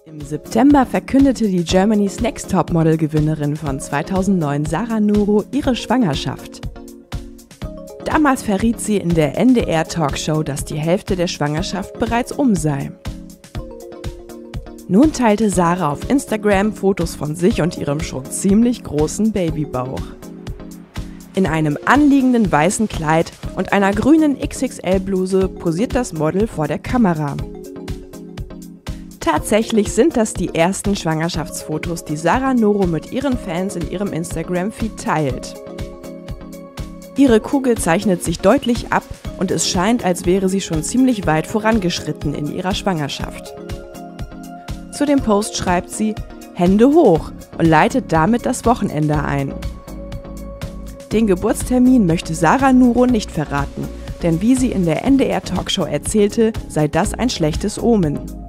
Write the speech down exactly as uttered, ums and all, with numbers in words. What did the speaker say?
Im September verkündete die Germany's Next Topmodel-Gewinnerin von zweitausendneun, Sarah Nuro, ihre Schwangerschaft. Damals verriet sie in der N D R-Talkshow, dass die Hälfte der Schwangerschaft bereits um sei. Nun teilte Sarah auf Instagram Fotos von sich und ihrem schon ziemlich großen Babybauch. In einem anliegenden weißen Kleid und einer grünen X X L-Bluse posiert das Model vor der Kamera. Tatsächlich sind das die ersten Schwangerschaftsfotos, die Sarah Nuro mit ihren Fans in ihrem Instagram-Feed teilt. Ihre Kugel zeichnet sich deutlich ab und es scheint, als wäre sie schon ziemlich weit vorangeschritten in ihrer Schwangerschaft. Zu dem Post schreibt sie „Hände hoch" und leitet damit das Wochenende ein. Den Geburtstermin möchte Sarah Nuro nicht verraten, denn wie sie in der N D R-Talkshow erzählte, sei das ein schlechtes Omen.